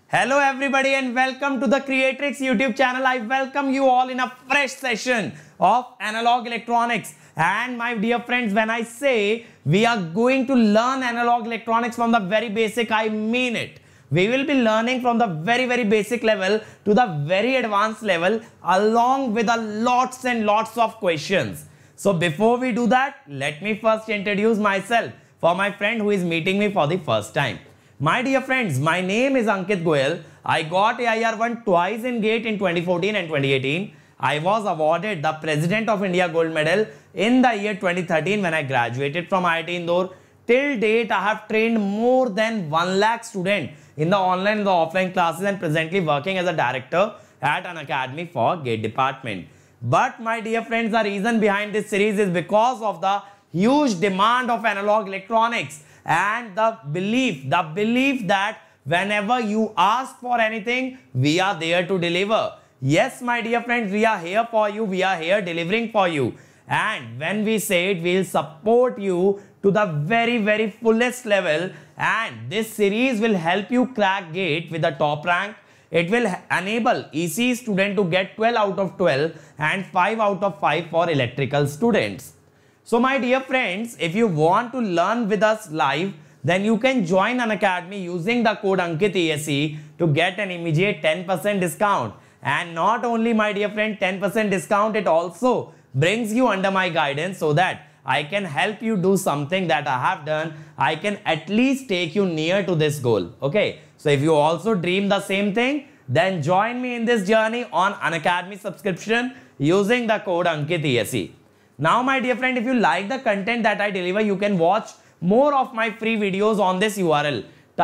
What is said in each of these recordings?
Hello everybody and welcome to the Creatrix YouTube channel. I welcome you all in a fresh session of analog electronics. And my dear friends, when I say we are going to learn analog electronics from the very basic, I mean it. We will be learning from the very basic level to the very advanced level along with a lots and lots of questions. So before we do that, let me first introduce myself for my friend who is meeting me for the first time. My dear friends, my name is Ankit Goyal. I got AIR1 twice in GATE in 2014 and 2018. I was awarded the President of India Gold Medal in the year 2013 when I graduated from IIT Indore. Till date, I have trained more than 1 lakh students in the online and the offline classes and presently working as a director at an academy for GATE department. But my dear friends, the reason behind this series is because of the huge demand of analog electronics and the belief that whenever you ask for anything, we are there to deliver. Yes, my dear friends, we are here for you. We are here delivering for you. And when we say it, we will support you to the very fullest level. And this series will help you crack GATE with the top rank. It will enable ECE student to get 12 out of 12 and 5 out of 5 for electrical students. So my dear friends, if you want to learn with us live, then you can join an academy using the code AnkitESE to get an immediate 10% discount. And not only, my dear friend, 10% discount, it also brings you under my guidance so that I can help you do something that I have done. I can at least take you near to this goal. Okay. So if you also dream the same thing, then join me in this journey on an academy subscription using the code AnkitESE. Now, my dear friend, if you like the content that I deliver, you can watch more of my free videos on this URL,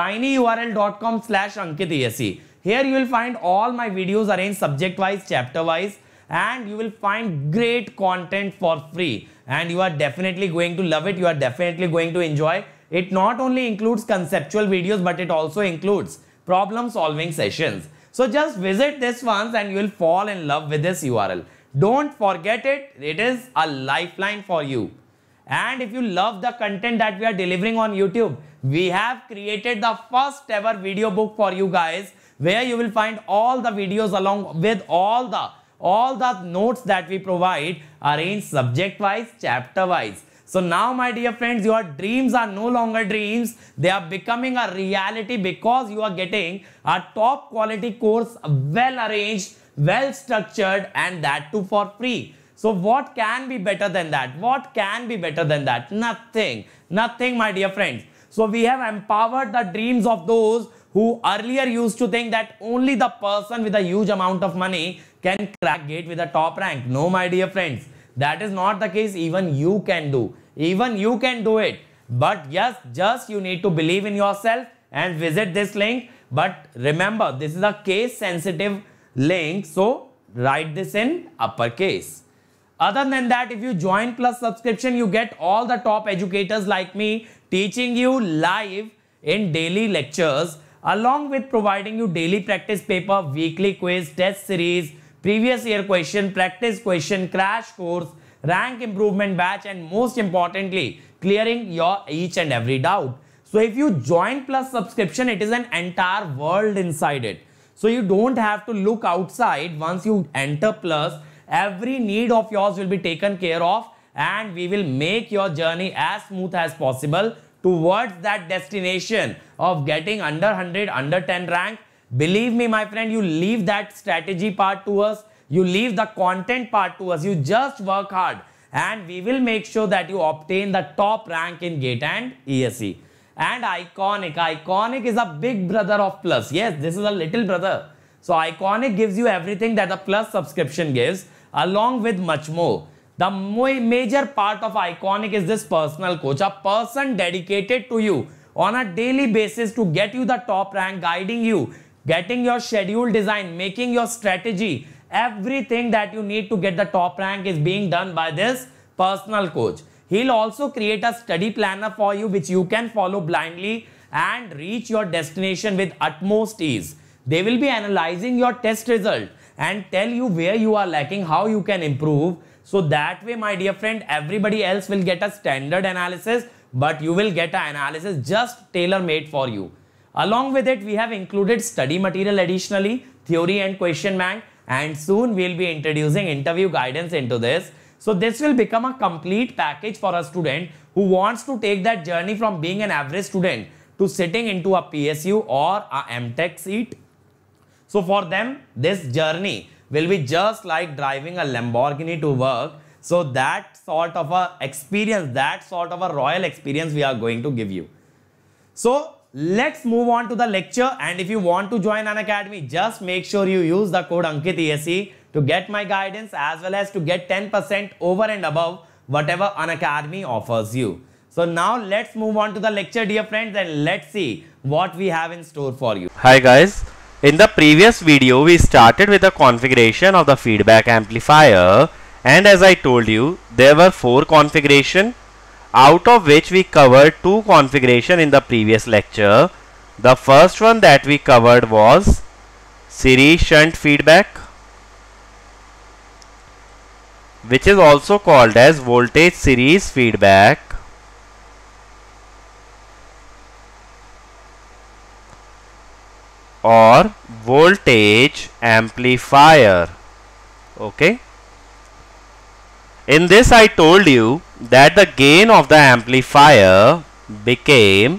tinyurl.com/AnkitESE. Here you will find all my videos arranged subject-wise, chapter-wise, and you will find great content for free. And you are definitely going to love it. You are definitely going to enjoy. It not only includes conceptual videos, but it also includes problem-solving sessions. So just visit this once and you will fall in love with this URL. Don't forget it. It is a lifeline for you. And if you love the content that we are delivering on YouTube, we have created the first ever video book for you guys, where you will find all the videos along with all the notes that we provide arranged subject wise, chapter wise. So now, my dear friends, your dreams are no longer dreams. They are becoming a reality because you are getting a top quality course, well arranged, well structured, and that too for free. So what can be better than that? What can be better than that? Nothing, my dear friends. So we have empowered the dreams of those who earlier used to think that only the person with a huge amount of money can crack GATE with a top rank. No, my dear friends, that is not the case. Even you can do. Even you can do it. But yes, just you need to believe in yourself and visit this link. But remember, this is a case sensitive link, so write this in uppercase. Other than that, if you join plus subscription, you get all the top educators like me teaching you live in daily lectures, along with providing you daily practice paper, weekly quiz, test series, previous year question, practice question, crash course, rank improvement batch, and most importantly, clearing your each and every doubt. So if you join plus subscription, it is an entire world inside it. So you don't have to look outside. Once you enter plus, every need of yours will be taken care of, and we will make your journey as smooth as possible towards that destination of getting under 100, under 10 rank. Believe me, my friend, you leave that strategy part to us. You leave the content part to us. You just work hard and we will make sure that you obtain the top rank in GATE and ESE. And Iconic is a big brother of Plus. Yes, this is a little brother. So Iconic gives you everything that the Plus subscription gives, along with much more. The major part of Iconic is this personal coach, a person dedicated to you on a daily basis to get you the top rank, guiding you, getting your schedule design, making your strategy. Everything that you need to get the top rank is being done by this personal coach. He'll also create a study planner for you, which you can follow blindly and reach your destination with utmost ease. They will be analyzing your test result and tell you where you are lacking, how you can improve. So that way, my dear friend, everybody else will get a standard analysis, but you will get an analysis just tailor-made for you. Along with it, we have included study material additionally, theory and question bank, and soon we'll be introducing interview guidance into this. So this will become a complete package for a student who wants to take that journey from being an average student to sitting into a PSU or a MTech seat. So for them, this journey will be just like driving a Lamborghini to work. So that sort of a experience, that sort of a royal experience we are going to give you. So let's move on to the lecture, and if you want to join Unacademy, just make sure you use the code AnkitESE to get my guidance as well as to get 10% over and above whatever Unacademy offers you. So now let's move on to the lecture, dear friends, and let's see what we have in store for you. Hi guys, in the previous video we started with the configuration of the feedback amplifier, and as I told you there were 4 configurations, out of which we covered 2 configuration in the previous lecture. The first one that we covered was series shunt feedback, which is also called as voltage series feedback, or voltage amplifier. Okay. In this I told you that the gain of the amplifier became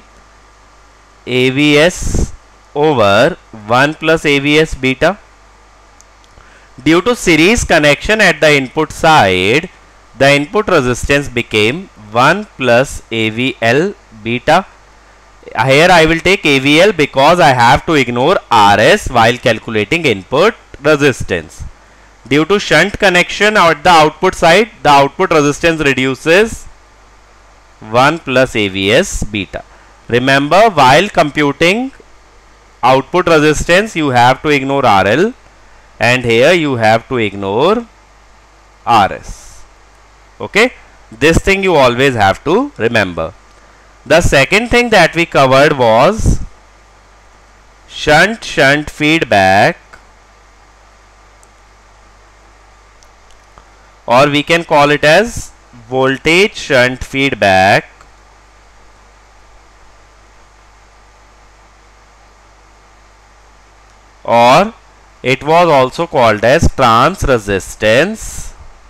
AVS over 1 plus AVS beta. Due to series connection at the input side, the input resistance became 1 plus AVL beta. Here I will take AVL because I have to ignore RS while calculating input resistance. Due to shunt connection at the output side, the output resistance reduces 1 plus AVS beta. Remember, while computing output resistance, you have to ignore RL, and here you have to ignore RS. Okay, this thing you always have to remember. The second thing that we covered was shunt feedback, or we can call it as voltage shunt feedback, or it was also called as trans resistance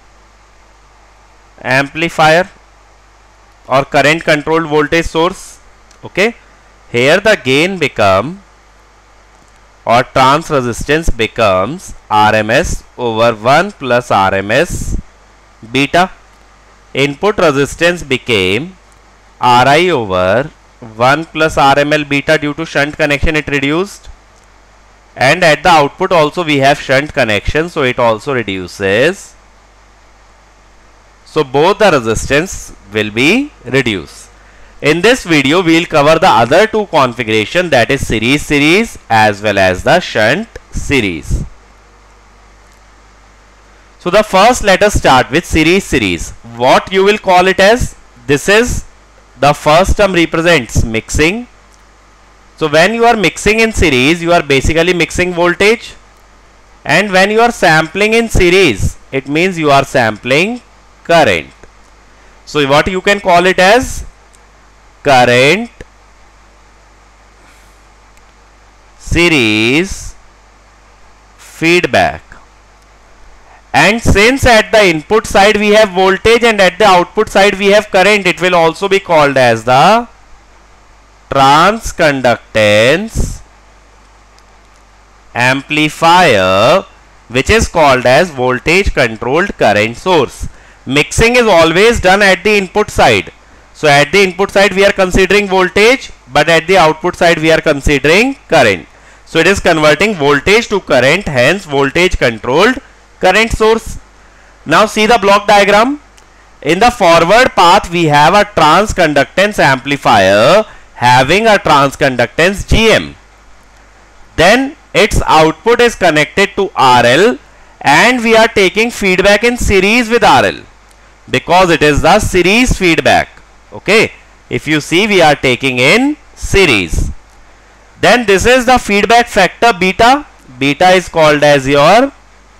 amplifier or current controlled voltage source. Okay, here the gain become, or trans resistance becomes, RMS over 1 plus RMS beta. Input resistance became RI over 1 plus RML beta. Due to shunt connection it reduced, and at the output also we have shunt connection, so it also reduces. So both the resistance will be reduced. In this video we will cover the other 2 configuration, that is series as well as the shunt series. So the first, let us start with series. What you will call it as? This is the first term represents mixing. So when you are mixing in series, you are basically mixing voltage, and when you are sampling in series, it means you are sampling current. So what you can call it as? Current series feedback. And since at the input side we have voltage and at the output side we have current, it will also be called as the transconductance amplifier, which is called as voltage controlled current source. Mixing is always done at the input side. So at the input side we are considering voltage, but at the output side we are considering current. So it is converting voltage to current, hence voltage controlled current source. Now see the block diagram. In the forward path we have a transconductance amplifier having a transconductance GM. Then its output is connected to RL, and we are taking feedback in series with RL because it is the series feedback. Okay, if you see, we are taking in series. Then this is the feedback factor beta. Beta is called as your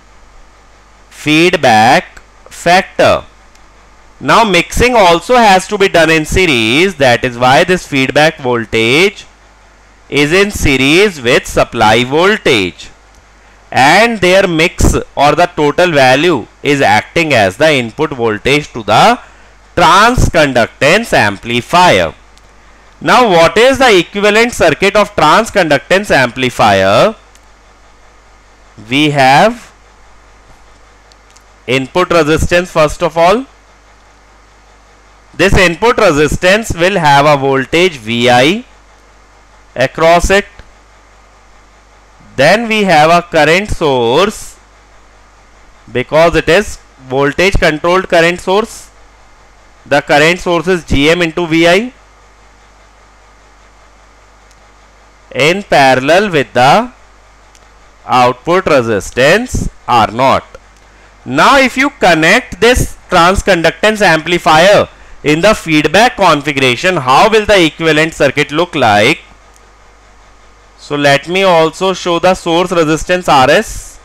feedback factor. Now mixing also has to be done in series, that is why this feedback voltage is in series with supply voltage and their mix or the total value is acting as the input voltage to the transconductance amplifier. Now what is the equivalent circuit of transconductance amplifier? We have input resistance first of all. This input resistance will have a voltage Vi across it. Then we have a current source because it is voltage controlled current source. The current source is Gm into Vi in parallel with the output resistance R0. Now if you connect this transconductance amplifier in the feedback configuration, how will the equivalent circuit look like? So let me also show the source resistance Rs,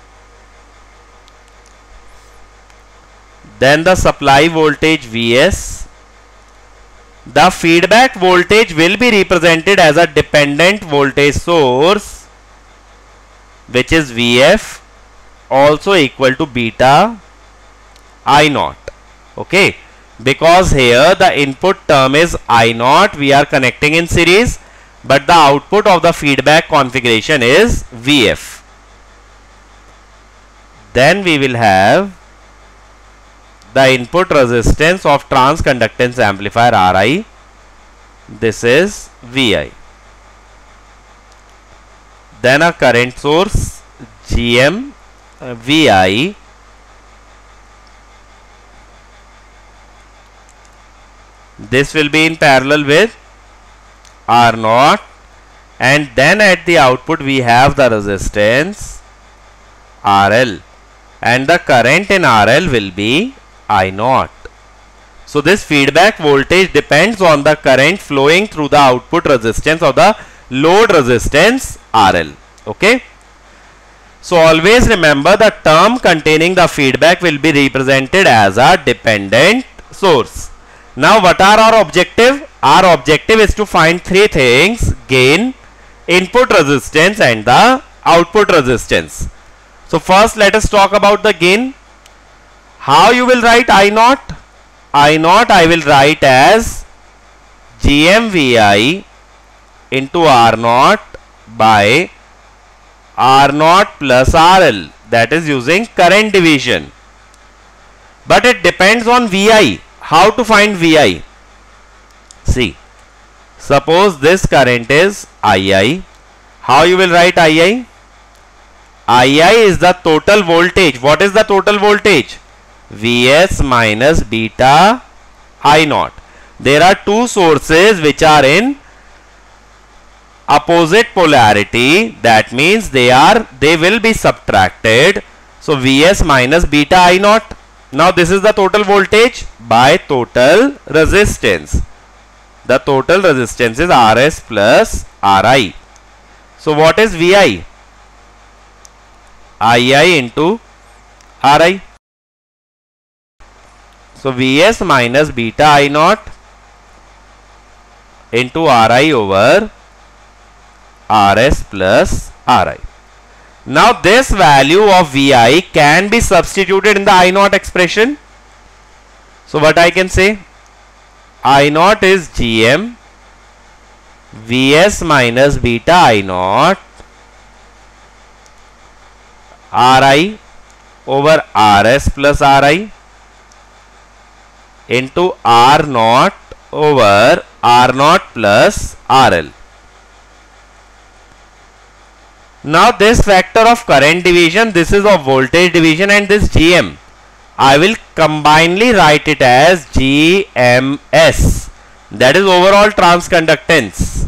then the supply voltage Vs. The feedback voltage will be represented as a dependent voltage source, which is Vf, also equal to beta I0. Okay, because here the input term is I0, we are connecting in series, but the output of the feedback configuration is Vf. Then we will have the input resistance of transconductance amplifier Ri. This is Vi. Then a current source Gm Vi. This will be in parallel with R0, and then at the output we have the resistance RL, and the current in RL will be I0. So this feedback voltage depends on the current flowing through the output resistance of the load resistance RL. Okay. So always remember the term containing the feedback will be represented as a dependent source. Now what are our objective? Our objective is to find three things: gain, input resistance and the output resistance. So first let us talk about the gain. How you will write I0? I0 I will write as GMVI into R0 by R0 plus RL, that is using current division. But it depends on Vi. How to find Vi? See, suppose this current is II. How you will write II? II is the total voltage. What is the total voltage? Vs minus beta I0. There are two sources which are in opposite polarity. That means they will be subtracted. So Vs minus beta I0. Now this is the total voltage by total resistance. The total resistance is Rs plus Ri. So what is Vi? II into Ri. So Vs minus beta I0 into Ri over Rs plus Ri. Now this value of Vi can be substituted in the I0 expression. So what I can say? I0 is Gm Vs minus beta I0 Ri over Rs plus Ri into R0 over R0 plus RL. Now this factor of current division, this is of voltage division, and this Gm, I will combinedly write it as GMS, that is overall transconductance.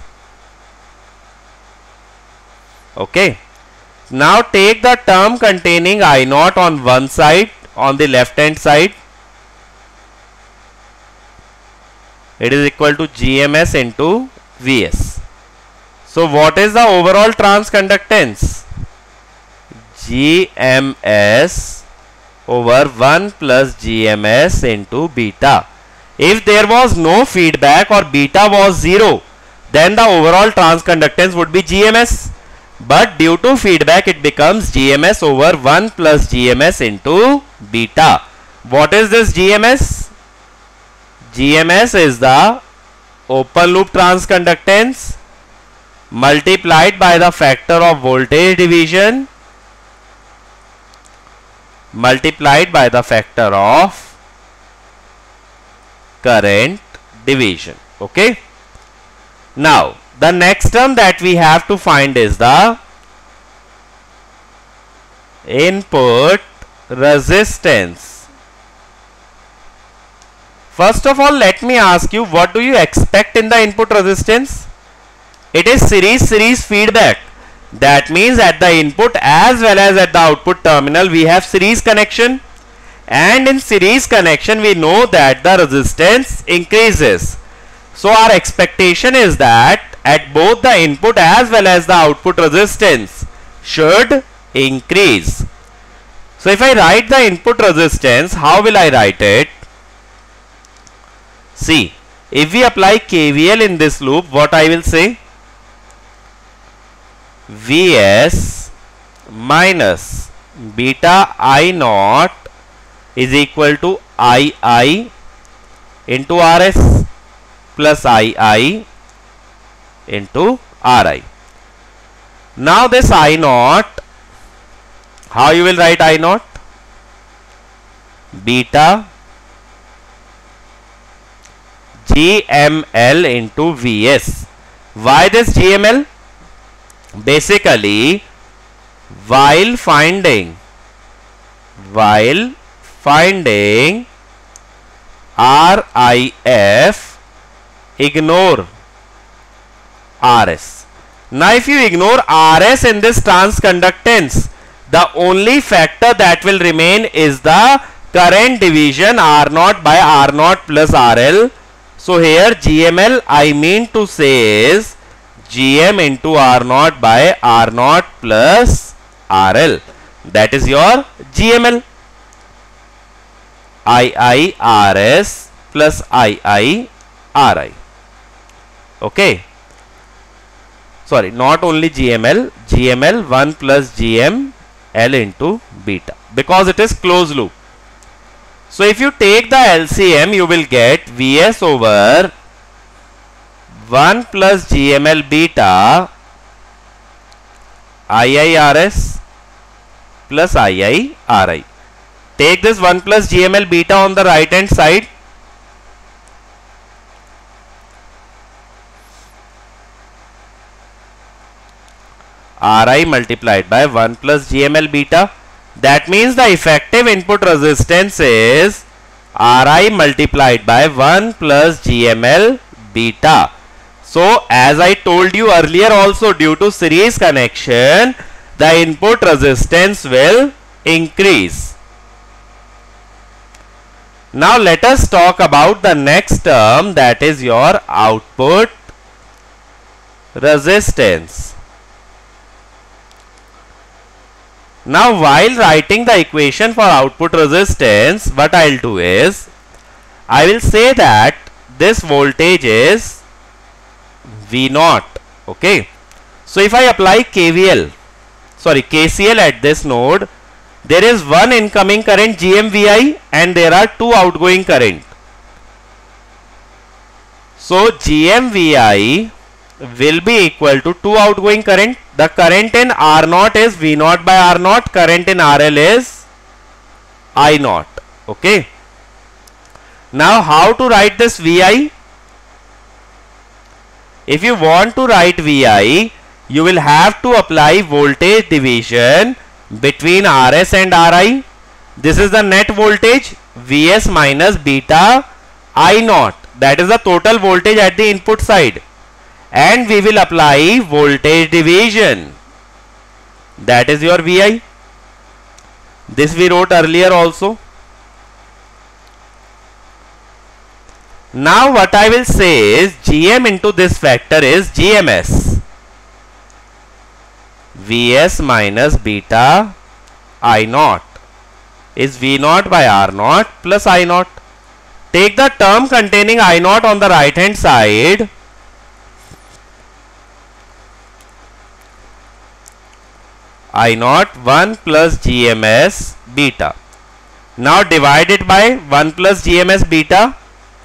Okay. Now take the term containing I0 on one side, on the left hand side. It is equal to GMS into Vs. So what is the overall transconductance? GMS over 1 plus GMS into beta. If there was no feedback or beta was 0, then the overall transconductance would be GMS. But due to feedback, it becomes GMS over 1 plus GMS into beta. What is this GMS? GMS is the open loop transconductance multiplied by the factor of voltage division multiplied by the factor of current division. Okay. Now, the next term that we have to find is the input resistance. First of all, let me ask you, what do you expect in the input resistance? It is series feedback. That means at the input as well as at the output terminal we have series connection, and in series connection we know that the resistance increases. So our expectation is that at both the input as well as the output resistance should increase. So if I write the input resistance, how will I write it? See, if we apply KVL in this loop, what I will say? Vs minus beta I naught is equal to II into Rs plus II into Ri. Now this I naught, how you will write I naught? Beta GML into Vs. Why this GML? Basically, while finding RIF, ignore RS. Now if you ignore RS in this transconductance, the only factor that will remain is the current division R0 by R0 plus RL. So here GML I mean to say is GM into R0 by R0 plus RL. That is your GML. IIRS plus IIRI. Okay. Sorry, not only GML, GML 1 plus GML into beta, because it is closed loop. So if you take the LCM, you will get Vs over 1 plus GML beta IIRS plus IIRI. Take this 1 plus GML beta on the right hand side. Ri multiplied by 1 plus GML beta. That means the effective input resistance is Ri multiplied by 1 plus GML beta. So as I told you earlier also, due to series connection, the input resistance will increase. Now let us talk about the next term, that is your output resistance. Now while writing the equation for output resistance, what I will do is, I will say that this voltage is V0. Okay. So if I apply KCL at this node, there is one incoming current GMVI and there are two outgoing current. So GMVI will be equal to two outgoing current. The current in R0 is V0 by R0, current in RL is I0. Okay. Now how to write this VI? If you want to write VI, you will have to apply voltage division between RS and RI. This is the net voltage, Vs minus beta I0. That is the total voltage at the input side. And we will apply voltage division. That is your VI. This we wrote earlier also. Now what I will say is GM into this factor is GMS. Vs minus beta I0 is V0 by R0 plus I0. Take the term containing I0 on the right hand side. I naught 1 plus GMS beta. Now divide it by 1 plus GMS beta.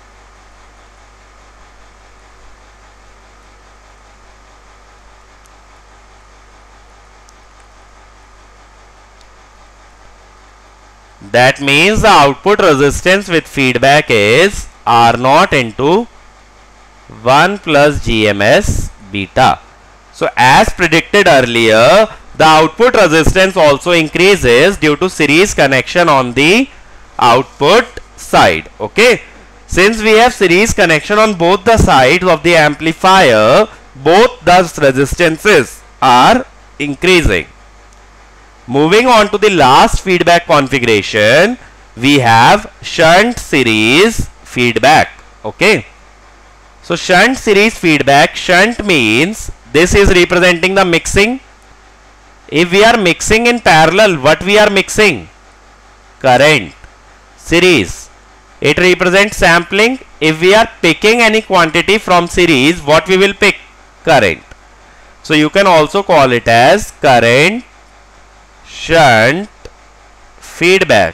That means the output resistance with feedback is R naught into 1 plus GMS beta. So as predicted earlier, the output resistance also increases due to series connection on the output side. Okay. Since we have series connection on both the sides of the amplifier, both the resistances are increasing. Moving on to the last feedback configuration, we have shunt series feedback. Okay. So shunt series feedback, shunt means this is representing the mixing. If we are mixing in parallel, what we are mixing? Current. Series, it represents sampling. If we are picking any quantity from series, what we will pick? Current. So you can also call it as current shunt feedback.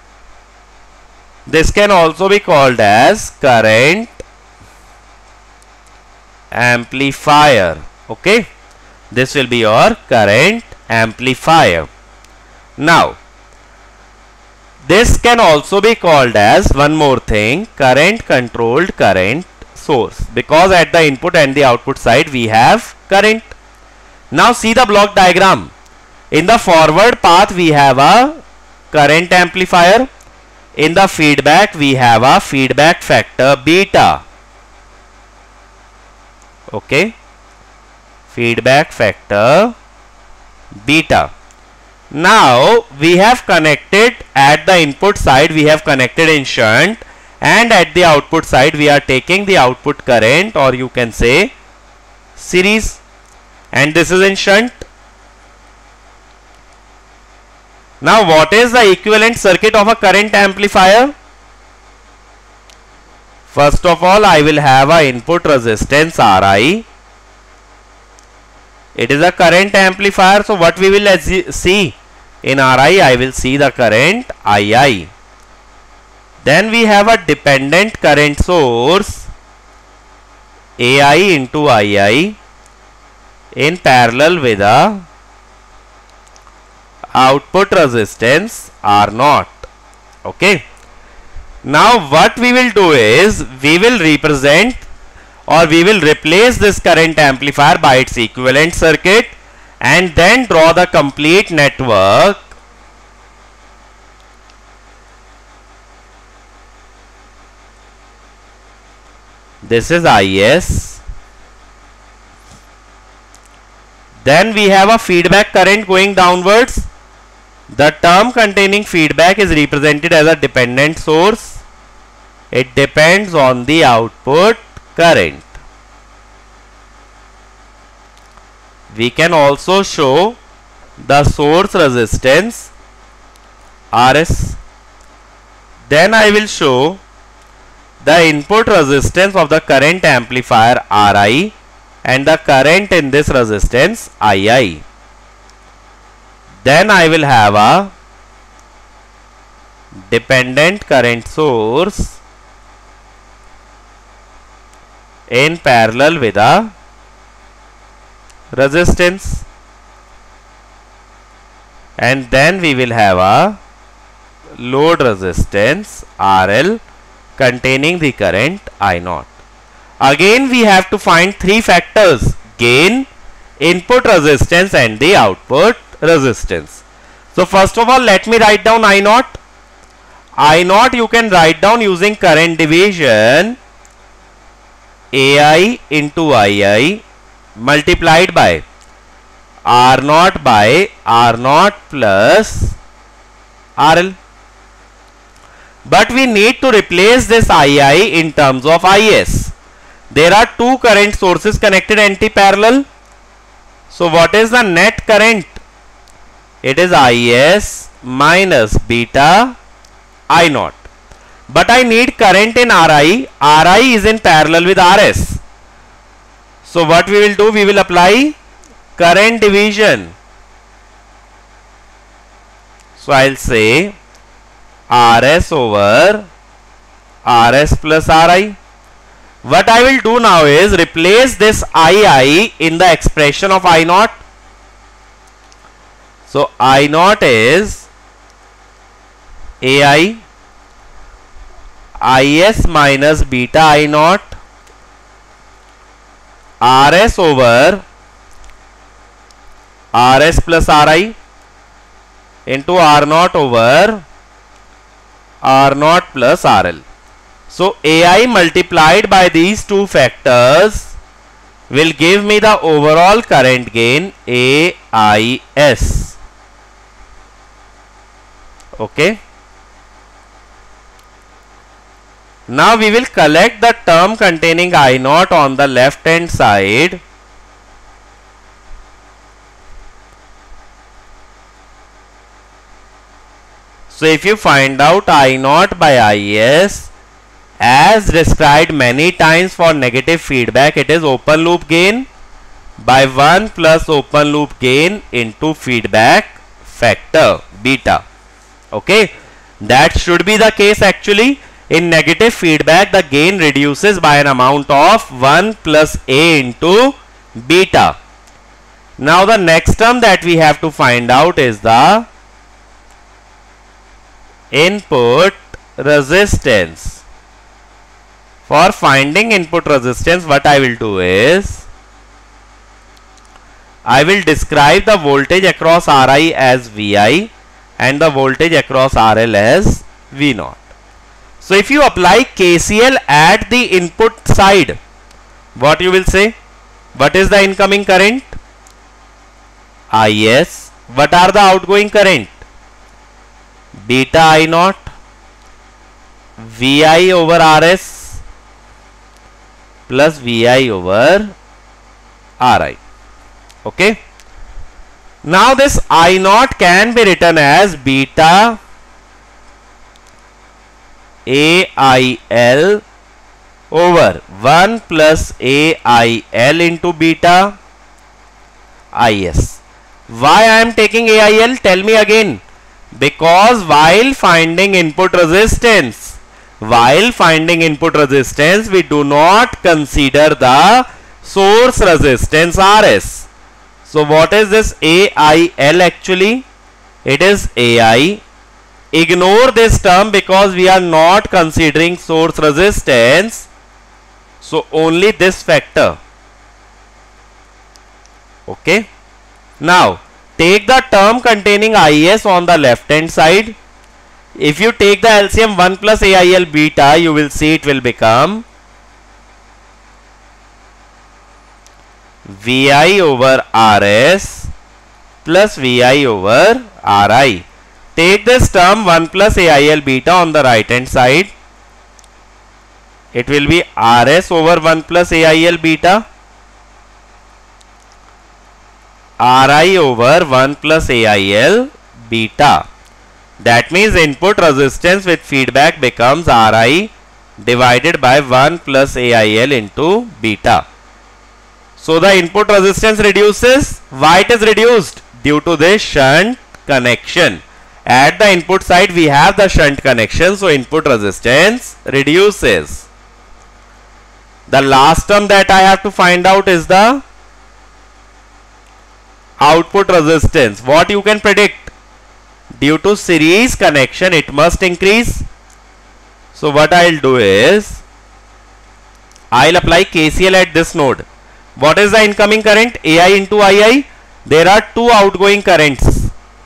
This can also be called as current amplifier. Okay, this will be your current amplifier. Now this can also be called as one more thing, current controlled current source, because at the input and the output side we have current. Now see the block diagram. In the forward path we have a current amplifier. In the feedback we have a feedback factor beta. Okay, feedback factor beta. Now we have connected at the input side, we have connected in shunt, and at the output side we are taking the output current, or you can say series, and this is in shunt. Now what is the equivalent circuit of a current amplifier? First of all, I will have a input resistance Ri. It is a current amplifier, so what we will see in Ri? I will see the current Ii. Then we have a dependent current source Ai into Ii in parallel with a output resistance R0. Okay. Now what we will do is, we will represent, or we will replace this current amplifier by its equivalent circuit, and then draw the complete network. This is Is. Then we have a feedback current going downwards. The term containing feedback is represented as a dependent source. It depends on the output current. We can also show the source resistance Rs. Then I will show the input resistance of the current amplifier Ri and the current in this resistance Ii. Then I will have a dependent current source in parallel with a resistance, and then we will have a load resistance RL containing the current I0. Again we have to find three factors: gain, input resistance and the output resistance. So first of all, let me write down I0. I0 you can write down using current division, Ai into Ii multiplied by R0 by R0 plus RL. But we need to replace this Ii in terms of Is. There are two current sources connected anti-parallel. So what is the net current? It is Is minus beta I0. But I need current in Ri. Ri is in parallel with Rs. So what we will do? We will apply current division. So I'll say RS over RS plus RI. What I will do now is replace this II in the expression of I naught. So I naught is AI IS minus beta I naught RS over RS plus RI into R naught over R naught plus RL. So AI multiplied by these two factors will give me the overall current gain AIS. Okay. Now we will collect the term containing I naught on the left hand side. So if you find out I naught by IS as described many times for negative feedback, it is open loop gain by 1 plus open loop gain into feedback factor beta. Okay, that should be the case actually. In negative feedback, the gain reduces by an amount of 1 plus A into beta. Now the next term that we have to find out is the input resistance. For finding input resistance, what I will do is I will describe the voltage across Ri as Vi and the voltage across RL as V0. So if you apply KCL at the input side, what you will say? What is the incoming current? IS. What are the outgoing current? Beta I naught Vi over RS plus Vi over Ri. Okay. Now this I naught can be written as beta AIL over 1 plus AIL into beta IS. Why I am taking AIL? Tell me again. Because while finding input resistance, we do not consider the source resistance RS. So what is this AIL actually? It is AI. Ignore this term because we are not considering source resistance. So only this factor. Okay. Now take the term containing IS on the left hand side. If you take the LCM 1 plus AIL beta, you will see it will become Vi over RS plus Vi over Ri. Take this term 1 plus AIL beta on the right hand side. It will be RS over 1 plus AIL beta. Ri over 1 plus AIL beta. That means input resistance with feedback becomes Ri divided by 1 plus AIL into beta. So the input resistance reduces. Why it is reduced? Due to this shunt connection. At the input side we have the shunt connection, so input resistance reduces. The last term that I have to find out is the output resistance. What you can predict? Due to series connection it must increase. So what I will do is I will apply KCL at this node. What is the incoming current? AI into II. There are two outgoing currents.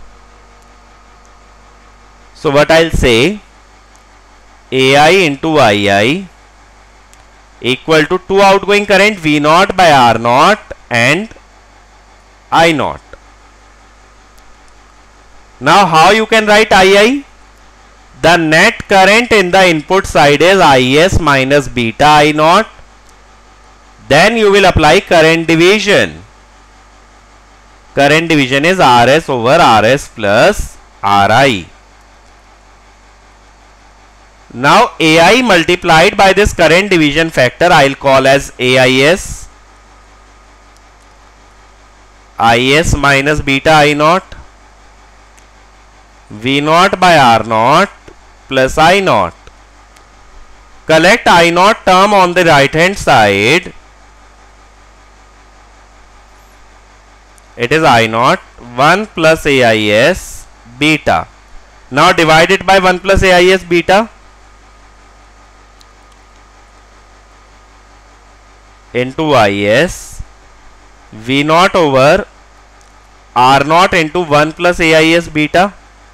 So what I will say, AI into II equal to two outgoing current V0 by R0 and I0. Now how you can write II? The net current in the input side is IS minus beta I0. Then you will apply current division. Current division is RS over RS plus RI. Now AI multiplied by this current division factor I will call as AIS. IS minus beta I0 V naught by R naught plus I naught. Collect I naught term on the right hand side. It is I naught 1 plus AIS beta. Now divide it by 1 plus AIS beta into IS. V naught over R naught into 1 plus AIS beta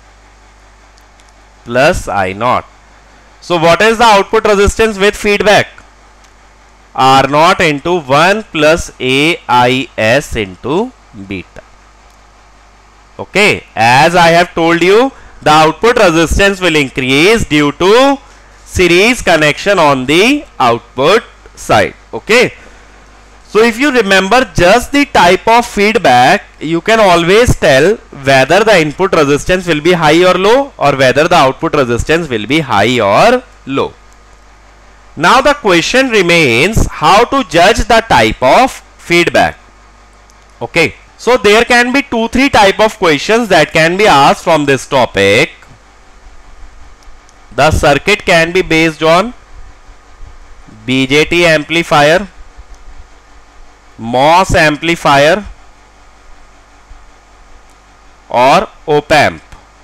plus I naught. So what is the output resistance with feedback? R naught into 1 plus AIS into beta. Okay, as I have told you, the output resistance will increase due to series connection on the output side. Okay. So if you remember just the type of feedback, you can always tell whether the input resistance will be high or low, or whether the output resistance will be high or low. Now the question remains how to judge the type of feedback. Okay. So there can be 2-3 type of questions that can be asked from this topic. The circuit can be based on BJT amplifier, MOS amplifier, or op-amp.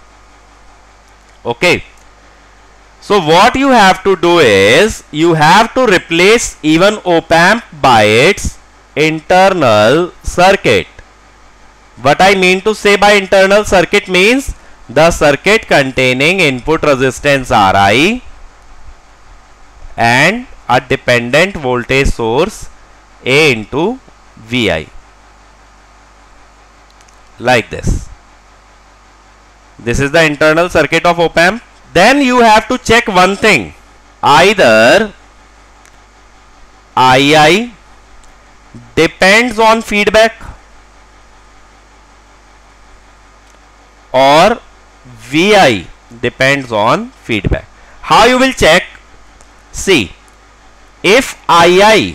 Okay. So what you have to do is you have to replace even op-amp by its internal circuit. What I mean to say by internal circuit means the circuit containing input resistance Ri and a dependent voltage source A into Vi, like this. This is the internal circuit of op-amp. Then you have to check one thing, either II depends on feedback or Vi depends on feedback. How you will check? See, if II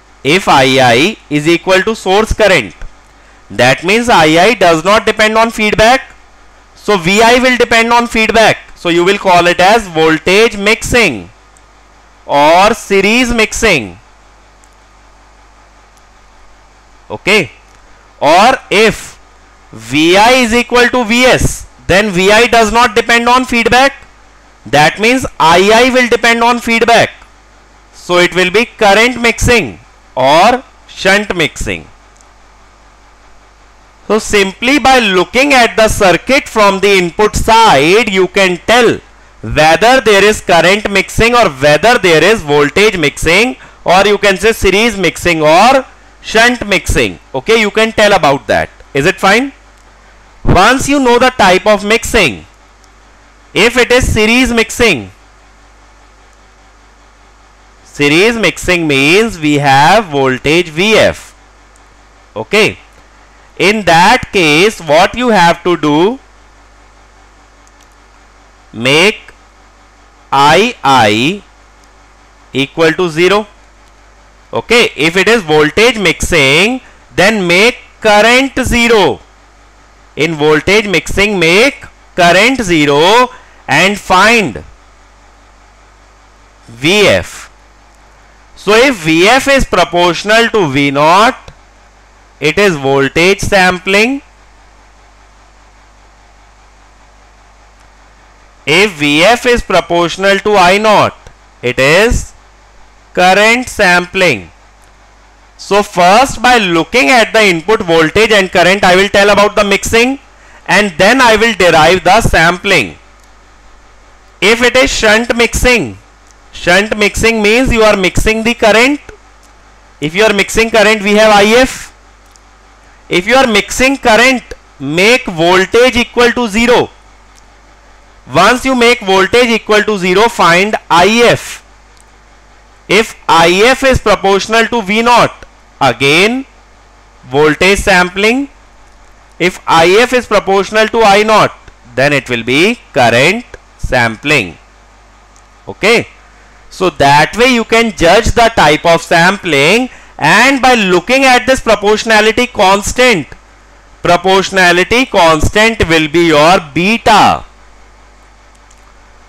is equal to source current, that means II does not depend on feedback, so Vi will depend on feedback. So you will call it as voltage mixing or series mixing. Okay. Or if Vi is equal to Vs, then Vi does not depend on feedback. That means II will depend on feedback. So it will be current mixing or shunt mixing. So simply by looking at the circuit from the input side, you can tell whether there is current mixing or whether there is voltage mixing, or you can say series mixing or shunt mixing. Okay, you can tell about that. Is it fine? Once you know the type of mixing, if it is series mixing means we have voltage Vf. Okay. In that case, what you have to do, make II equal to 0. Okay. If it is voltage mixing, then make current 0. In voltage mixing, make current 0 and find Vf. So if Vf is proportional to V naught, it is voltage sampling. If Vf is proportional to I naught, it is current sampling. So first, by looking at the input voltage and current, I will tell about the mixing, and then I will derive the sampling. If it is shunt mixing means you are mixing the current. If you are mixing current, we have If. If you are mixing current, make voltage equal to 0. Once you make voltage equal to 0, find If. If If is proportional to V naught, again voltage sampling. If If is proportional to I naught, then it will be current sampling. Okay. So that way you can judge the type of sampling, and by looking at this proportionality constant will be your beta.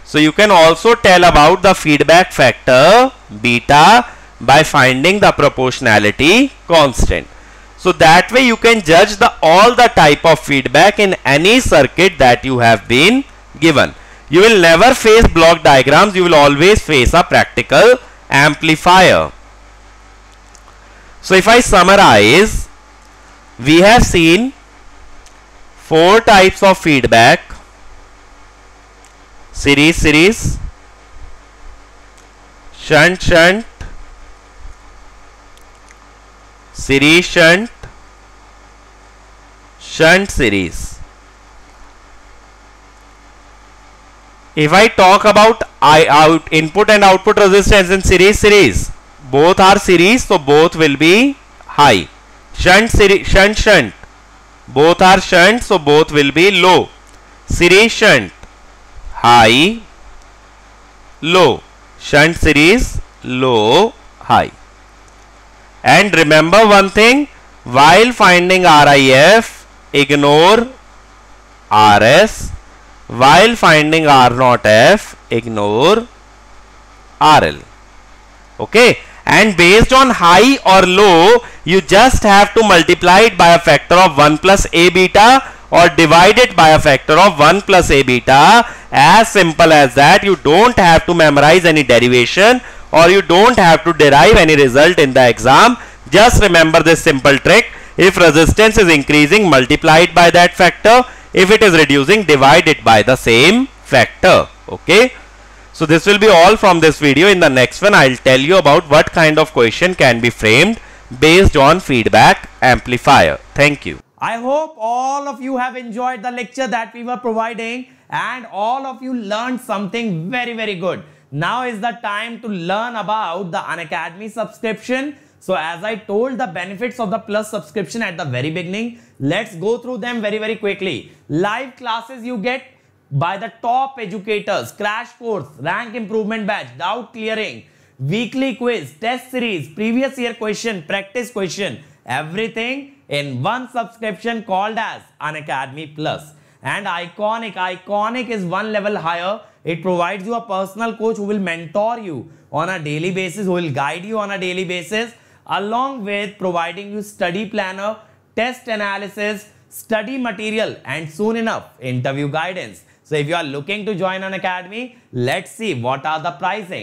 So you can also tell about the feedback factor beta by finding the proportionality constant. So that way you can judge all the type of feedback in any circuit that you have been given. You will never face block diagrams, you will always face a practical amplifier. So if I summarize, we have seen 4 types of feedback: series, shunt, series, shunt, series. If I talk about input and output resistance in series, both are series, so both will be high. Shunt, both are shunt, so both will be low. Series shunt, high, low. Shunt series, low, high. And remember one thing, while finding RIF, ignore RS. While finding R0F, ignore RL. Okay. And based on high or low, you just have to multiply it by a factor of 1 plus A beta or divide it by a factor of 1 plus A beta. As simple as that. You don't have to memorize any derivation or you don't have to derive any result in the exam. Just remember this simple trick. If resistance is increasing, multiply it by that factor. If it is reducing, divide it by the same factor. Okay. So this will be all from this video. In the next one, I'll tell you about what kind of question can be framed based on feedback amplifier. Thank you. I hope all of you have enjoyed the lecture that we were providing and all of you learned something very, very good. Now is the time to learn about the Unacademy subscription. So as I told the benefits of the Plus subscription at the very beginning, let's go through them very, very quickly. Live classes you get by the top educators, crash course, rank improvement batch, doubt clearing, weekly quiz, test series, previous year question, practice question, everything in one subscription called as Unacademy Plus. And Iconic is one level higher. It provides you a personal coach who will mentor you on a daily basis, who will guide you on a daily basis, along with providing you study planner, test analysis, study material, and soon enough, interview guidance. So if you are looking to join Unacademy, let's see what are the pricing.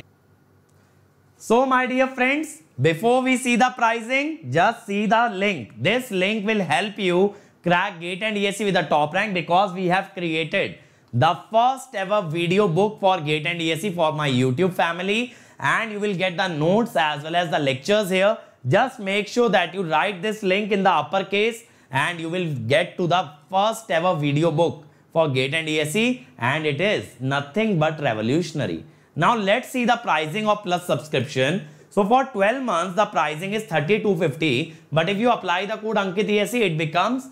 So my dear friends, before we see the pricing, just see the link. This link will help you crack GATE and ESE with the top rank because we have created the first ever video book for GATE and ESE for my YouTube family, and you will get the notes as well as the lectures here. Just make sure that you write this link in the uppercase and you will get to the first ever video book for GATE and ESE, and it is nothing but revolutionary. Now let's see the pricing of Plus subscription. So for 12 months the pricing is 3250, but if you apply the code Ankit ESE it becomes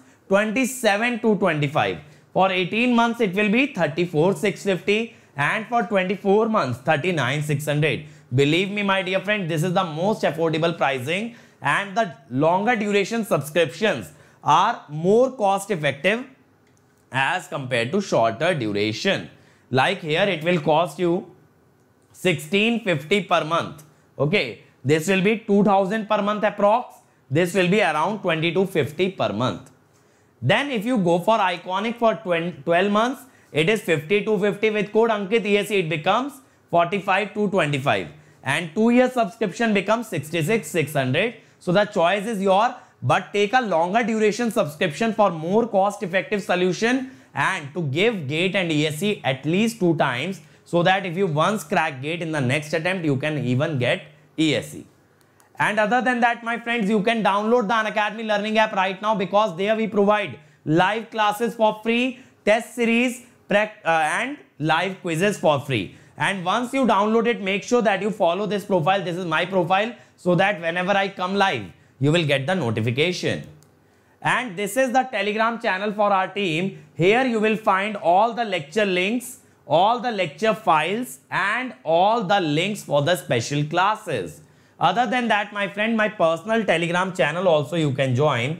27225. For 18 months it will be 34650 and for 24 months 39600. Believe me my dear friend, this is the most affordable pricing, and the longer duration subscriptions are more cost effective as compared to shorter duration. Like here it will cost you 1650 per month. Okay, this will be 2000 per month approx. This will be around 2250 per month. Then if you go for Iconic for 12 months, it is 5250 with code Ankit ESE it becomes 45225, and 2-year subscription becomes 66600. So the choice is yours, but take a longer duration subscription for more cost effective solution and to give GATE and ESE at least 2 times, so that if you once crack GATE in the next attempt you can even get ESE. And other than that my friends, you can download the Unacademy learning app right now because there we provide live classes for free, test series and live quizzes for free. And once you download it, make sure that you follow this profile. This is my profile, so that whenever I come live you will get the notification. And this is the Telegram channel for our team. Here you will find all the lecture links, all the lecture files and all the links for the special classes. Other than that my friend, my personal Telegram channel also you can join,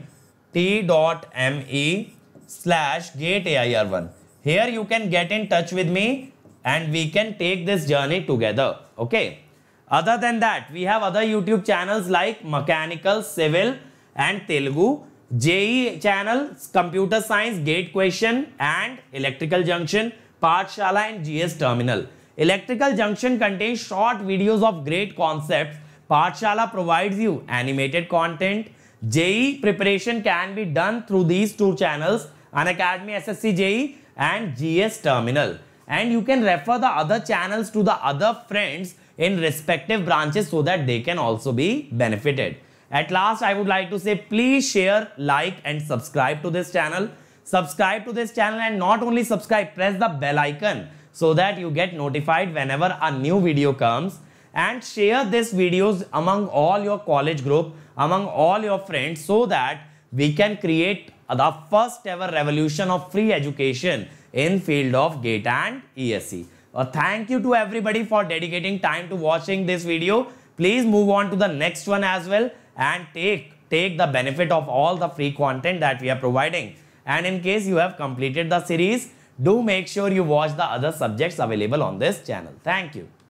t.me/GateAIR1. Here you can get in touch with me and we can take this journey together. Okay. Other than that, we have other YouTube channels like Mechanical, Civil and Telugu, JEE channel, Computer Science, Gate Question and Electrical Junction, Pathshala and GS Terminal. Electrical Junction contains short videos of great concepts. Pathshala provides you animated content. JEE preparation can be done through these two channels, Unacademy SSC JEE and GS Terminal. And you can refer the other channels to the other friends in respective branches so that they can also be benefited. At last, I would like to say, please share, like and subscribe to this channel. Subscribe to this channel, and not only subscribe, press the bell icon so that you get notified whenever a new video comes, and share these videos among all your college group, among all your friends, so that we can create the first ever revolution of free education in field of GATE and ESE. Thank you to everybody for dedicating time to watching this video. Please move on to the next one as well and take the benefit of all the free content that we are providing. And in case you have completed the series, do make sure you watch the other subjects available on this channel. Thank you.